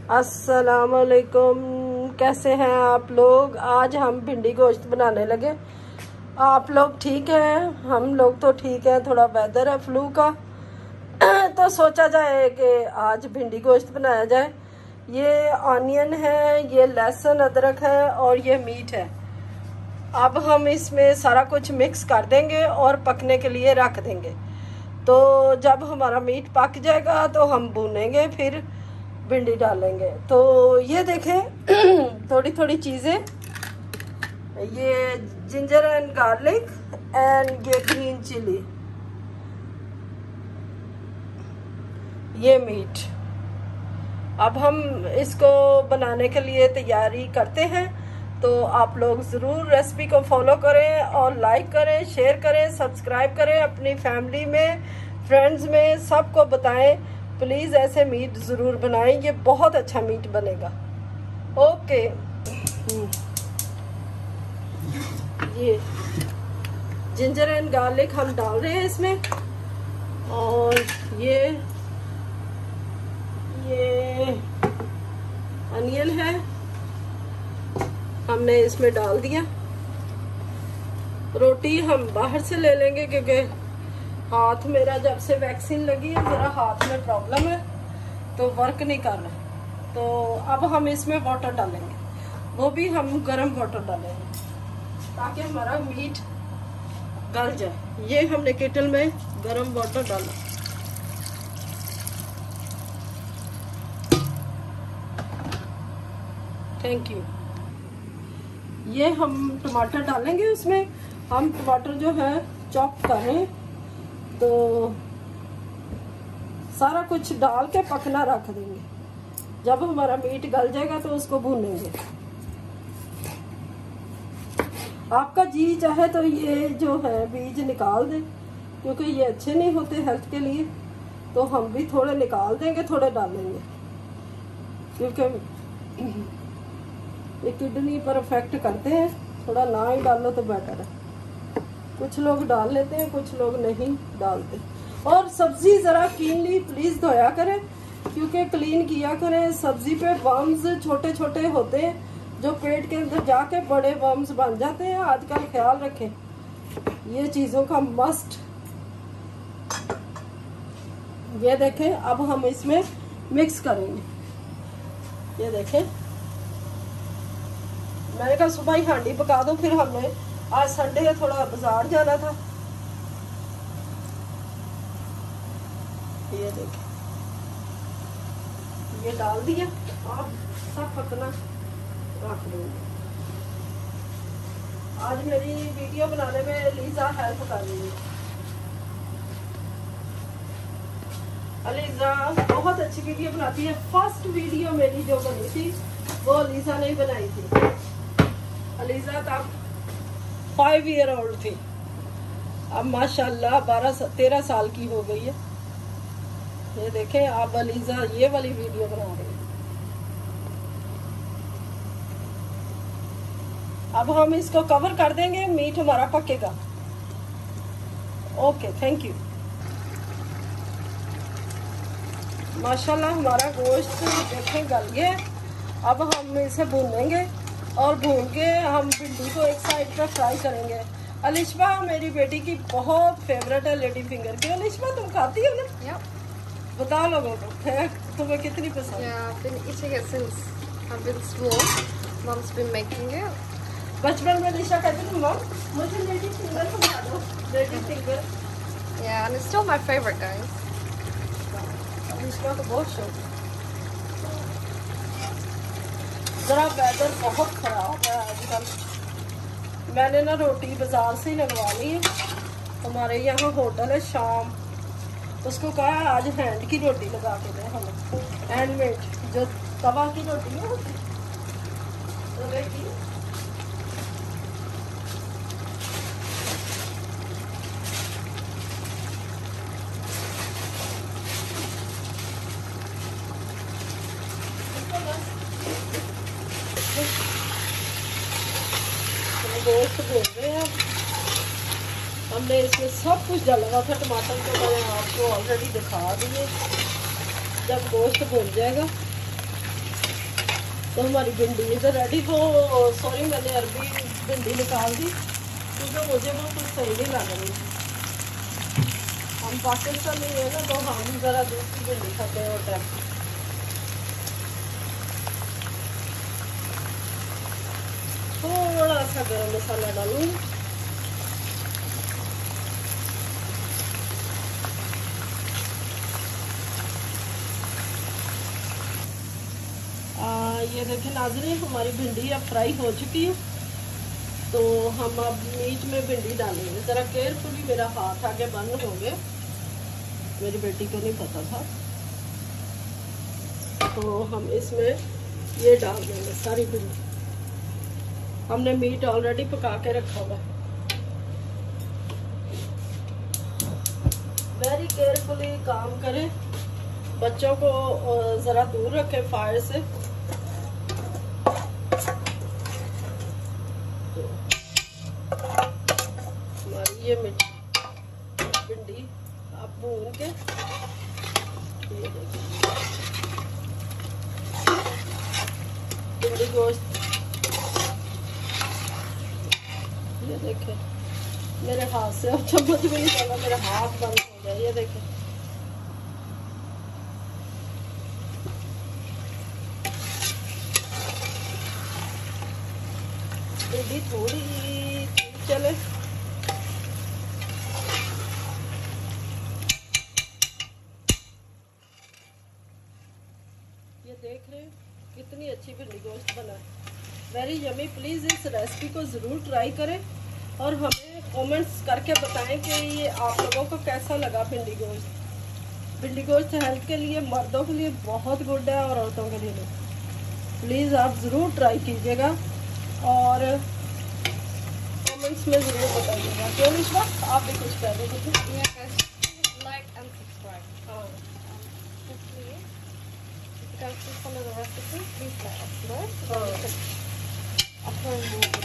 अस्सलाम वालेकुम, कैसे हैं आप लोग। आज हम भिंडी गोश्त बनाने लगे। आप लोग ठीक हैं? हम लोग तो ठीक हैं। थोड़ा वेदर है फ्लू का तो सोचा जाए कि आज भिंडी गोश्त बनाया जाए। ये ऑनियन है, ये लहसुन अदरक है और ये मीट है। अब हम इसमें सारा कुछ मिक्स कर देंगे और पकने के लिए रख देंगे। तो जब हमारा मीट पक जाएगा तो हम भूनेंगे, फिर भिंडी डालेंगे। तो ये देखें थोड़ी थोड़ी चीज़ें, ये जिंजर एंड गार्लिक एंड ये ग्रीन चिली, ये मीट। अब हम इसको बनाने के लिए तैयारी करते हैं। तो आप लोग ज़रूर रेसिपी को फॉलो करें और लाइक करें, शेयर करें, सब्सक्राइब करें, अपनी फैमिली में, फ्रेंड्स में सबको बताएं। प्लीज़ ऐसे मीट ज़रूर बनाएं, ये बहुत अच्छा मीट बनेगा। ओके, ये जिंजर एंड गार्लिक हम डाल रहे हैं इसमें, और ये अनियन है हमने इसमें डाल दिया। रोटी हम बाहर से ले लेंगे क्योंकि हाथ मेरा जब से वैक्सीन लगी है ज़रा हाथ में प्रॉब्लम है तो वर्क नहीं कर रहा। तो अब हम इसमें वाटर डालेंगे, वो भी हम गर्म वाटर डालेंगे ताकि हमारा मीट गल जाए। ये हमने केटल में गर्म वाटर डाला। Thank you. ये हम टमाटर डालेंगे उसमें। हम टमाटर जो है चॉप करें, तो सारा कुछ डाल के पकना रख देंगे। जब हमारा मीट गल जाएगा तो उसको भूनेंगे। आपका जी चाहे तो ये जो है बीज निकाल दें, क्योंकि ये अच्छे नहीं होते हेल्थ के लिए। तो हम भी थोड़े निकाल देंगे, थोड़े डालेंगे, क्योंकि ये किडनी पर इफेक्ट करते हैं। थोड़ा ना ही डालो तो बेटर है। कुछ लोग डाल लेते हैं, कुछ लोग नहीं डालते। और सब्जी ज़रा क्लीनली प्लीज़ धोया करें, क्योंकि क्लीन किया करें। सब्जी पे वर्म्स छोटे छोटे होते हैं जो पेट के अंदर जाके बड़े वर्म्स बन जाते हैं। आजकल ख्याल रखें ये चीज़ों का मस्ट। ये देखें, अब हम इसमें मिक्स करेंगे। ये देखें, मैंने कहा सुबह ही हांडी पका दो, फिर हमने आज संडे है थोड़ा बाजार जाना था। ये देखिए, ये डाल दिया। आप सब पकना रख देंगे। आज मेरी वीडियो बनाने में लीजा हेल्प कर रही है। लीजा बहुत अच्छी वीडियो बनाती है। फर्स्ट वीडियो मेरी जो बनी थी वो लीजा ने बनाई थी। अलीजा तब 5 ईयर ओल्ड थी, अब माशाल्लाह 12-13 साल की हो गई है। ये देखें, अब अलीजा ये वाली वीडियो बना रही है। अब हम इसको कवर कर देंगे, मीट हमारा पकेगा। Okay, thank you. माशाल्लाह हमारा गोश्त देखें गल गया। अब हम इसे भूनेंगे और भून के हम भिंडी को एक साइड पर फ्राई करेंगे। अलिशबा मेरी बेटी की बहुत फेवरेट है लेडी फिंगर की। अलिशबा तुम खाती हो ना? बताओ लोगों को तुम्हें कितनी पसंद है? I've been eating it since I've been small. Mom's been making it. बचपन में लिशा कहती थी मम मुझे लेडी फिंगर बना दो, lady finger. Yeah, and it's still my favorite, guys. Alishba को बहुत शौक है। ज़रा वेदर बहुत ख़राब है आजकल। मैंने ना रोटी बाज़ार से ही लगवा ली है। हमारे यहाँ होटल है शाम, उसको कहा आज हैंड की रोटी लगा के दें हमें। हैंडमेड जो तवा की रोटी है होती तवे की। गोश्त भून रहे हैं। हमने इसमें सब कुछ डाला हुआ था। टमाटर तो मैंने आपको ऑलरेडी दिखा दिए। जब गोश्त भून जाएगा तो हमारी भिंडी इधर रेडी हो। सॉरी मैंने अरबी भिंडी निकाल दी क्योंकि मुझे वो कुछ सही नहीं लग रही। हम पाकिस्तानी है ना, तो हम ज़रा दूसरी भिंडी खाते हैं वो टाइम। थोड़ा सा गरम मसाला डालूंगी। ये देखें नाज़रीन, हमारी भिंडी अब फ्राई हो चुकी है। तो हम अब मीट में भिंडी डालेंगे। ज़रा केयरफुली, मेरा हाथ आगे बंद हो गया, मेरी बेटी को नहीं पता था। तो हम इसमें ये डाल देंगे सारी भिंडी। हमने मीट ऑलरेडी पका के रखा हुआ। वेरी केयरफुली काम करें, बच्चों को ज़रा दूर रखें फायर से। तो हमारी ये भिंडी आप भून के, ये देखिए भिंडी गोश्त, ये देखें मेरे हाथ से अब चम्मच भी नहीं चला, मेरा हाथ बंद हो गया। ये देखें भिंडी थोड़ी चले। ये देख रहे हैं कितनी अच्छी भिंडी गोश्त बना है, वेरी यमी। प्लीज़ इस रेसिपी को ज़रूर ट्राई करें और हमें कमेंट्स करके बताएं कि ये आप लोगों को कैसा लगा भिंडी गोश्त। भिंडी गोश्त हेल्थ के लिए, मर्दों के लिए बहुत गुड है और औरतों के लिए। प्लीज़ आप ज़रूर ट्राई कीजिएगा और कमेंट्स में ज़रूर बताइएगा। क्यों विश्वा, आप भी कुछ कह रहे थे? Like and subscribe. Hopefully, if you guys follow the recipe, please let us know. So we can upload more